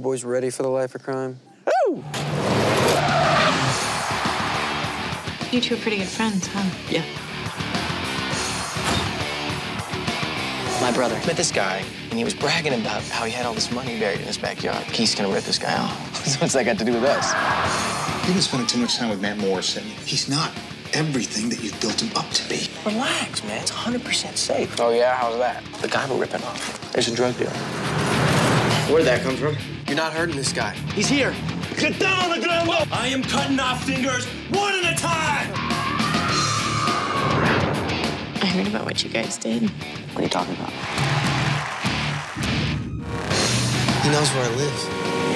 boys ready for the life of crime? Woo! You two are pretty good friends, huh? Yeah. My brother met this guy, and he was bragging about how he had all this money buried in his backyard. He's gonna rip this guy off. So what's that got to do with us? You've been spending too much time with Matt Morrison. He's not everything that you've built him up to be. Relax, man. It's 100% safe. Oh, yeah? How's that? The guy we're ripping off, there's a drug dealer. Where'd that come from? You're not hurting this guy. He's here. Get down on the ground! I am cutting off fingers one at a time! I heard about what you guys did. What are you talking about? He knows where I live.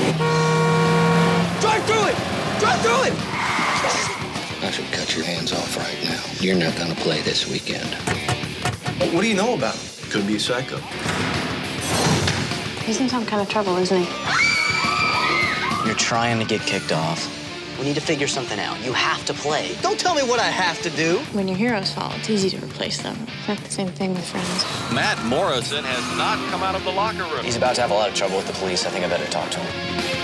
Drive through it! Drive through it! I should cut your hands off right now. You're not gonna play this weekend. What do you know about him? Could be a psycho. He's in some kind of trouble, isn't he? You're trying to get kicked off. We need to figure something out. You have to play. Don't tell me what I have to do. When your heroes fall, it's easy to replace them. It's not the same thing with friends. Matt Morrison has not come out of the locker room. He's about to have a lot of trouble with the police. I think I better talk to him.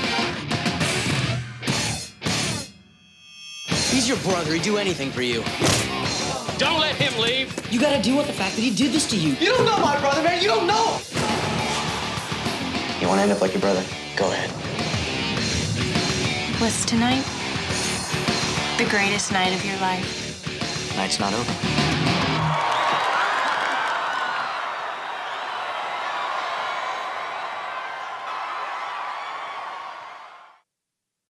He's your brother. He'd do anything for you. Don't let him leave. You gotta deal with the fact that he did this to you. You don't know my brother, man. You don't know him. You want to end up like your brother? Go ahead. Was tonight the greatest night of your life? Night's not over.